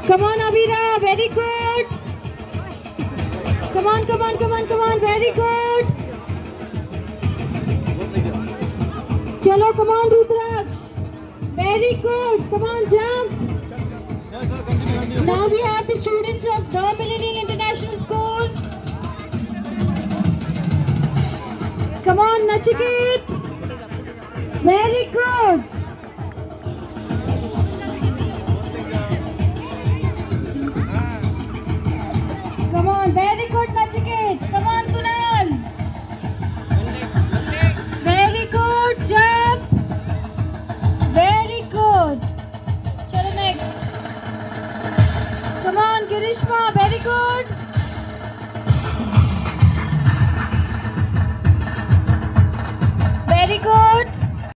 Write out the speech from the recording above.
Come on, Abira, very good. Come on, come on, come on, come on, very good. Chalo, come on, Rudraj. Very good. Come on, jump. Now we have the students of the Millennial International School. Come on, Nachiket. Very good.